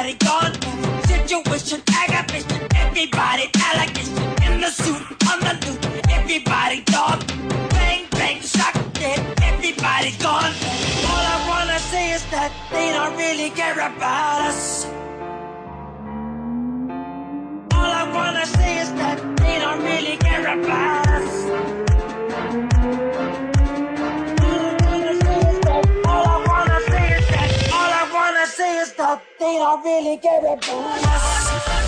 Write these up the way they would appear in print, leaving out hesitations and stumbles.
everybody gone through situation, aggravation, everybody allegation in the suit, on the loot, everybody dog, bang, bang, shock dead, everybody's gone. All I wanna say is that they don't really care about us. All I wanna say is that they don't really care about us. They don't really care about us.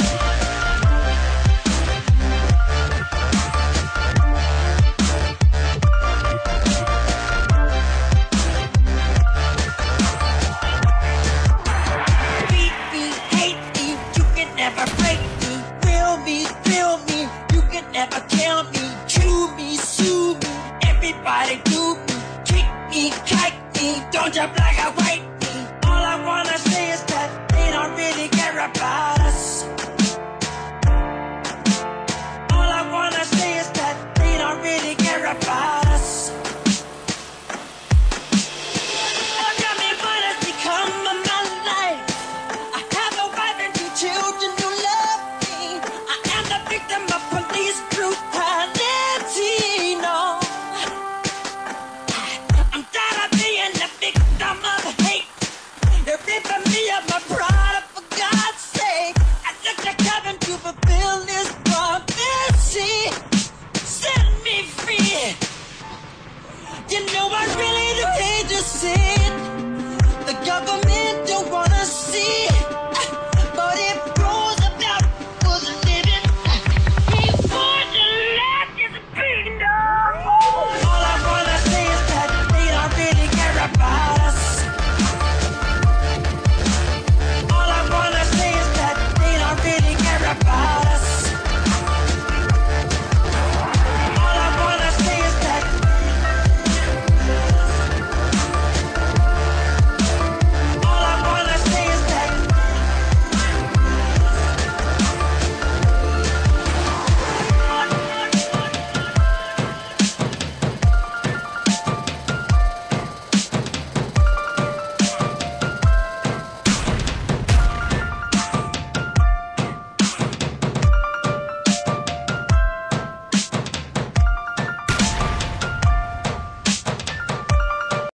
Beat me, hate me, you can never break me. Feel me, you can never kill me. Chew me, sue me, everybody do me. Kick me, kite me, don't jump like a white me. All I wanna say is that they don't really care about us. All I wanna say is that they don't really care about us. I got me what has become of my life. I have a wife and 2 children who love me. I am the victim of police brutality, no. I'm tired of being the victim of hate. They're ripping me of my product, for God's sake. I look to heaven to fulfill this prophecy. Set me free. You know I really do hate to see